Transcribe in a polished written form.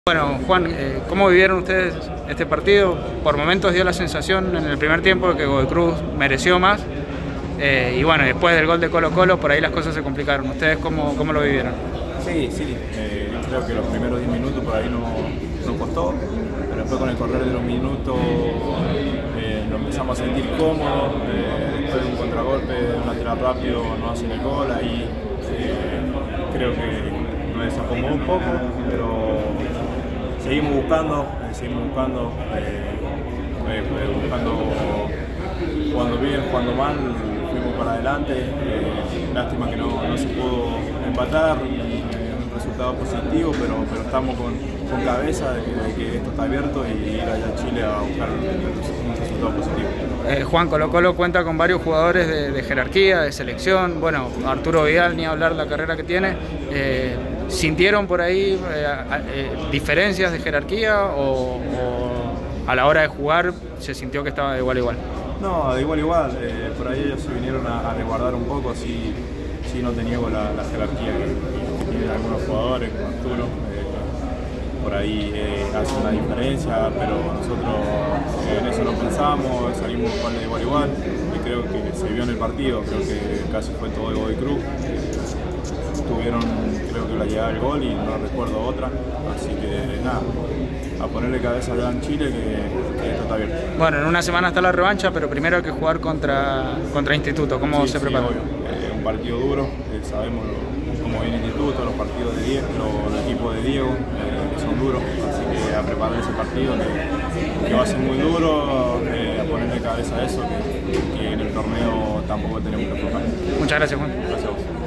Bueno, Juan, ¿cómo vivieron ustedes este partido? Por momentos dio la sensación en el primer tiempo de que Godoy Cruz mereció más y bueno, después del gol de Colo-Colo por ahí las cosas se complicaron. ¿Ustedes cómo lo vivieron? Sí, creo que los primeros 10 minutos por ahí no costó, pero después con el correr de los minutos lo empezamos a sentir cómodo, después de un contragolpe, de un lateral rápido nos hacen el gol, ahí creo que nos desacomodó un poco, pero seguimos buscando, jugando bien, jugando mal, fuimos para adelante, lástima que no se pudo empatar, un resultado positivo, pero estamos con cabeza de que esto está abierto y ir allá a Chile a buscar un resultado positivo. Juan, Colo-Colo cuenta con varios jugadores de jerarquía, de selección, bueno, Arturo Vidal, ni hablar la carrera que tiene. ¿Sintieron por ahí diferencias de jerarquía o a la hora de jugar se sintió que estaba de igual a igual? No, de igual a igual, por ahí ellos se vinieron a resguardar un poco, sí no teníamos la jerarquía que tienen algunos jugadores, como Arturo, por ahí hace una diferencia, pero nosotros en eso no pensamos, salimos jugando de igual a igual y creo que se vio en el partido, creo que casi fue todo de Godoy Cruz. Tuvieron, creo que la llegada del gol y no recuerdo otra, así que nada, a ponerle cabeza allá en Chile que esto está bien. Bueno, en una semana está la revancha, pero primero hay que jugar contra Instituto. ¿Cómo se prepara? Un partido duro, sabemos cómo viene Instituto, los partidos de Diego, los equipos de Diego, que son duros, así que a preparar ese partido que va a ser muy duro, a ponerle cabeza a eso, que en el torneo tampoco tenemos que aflojar. Muchas gracias, Juan. Gracias a vos.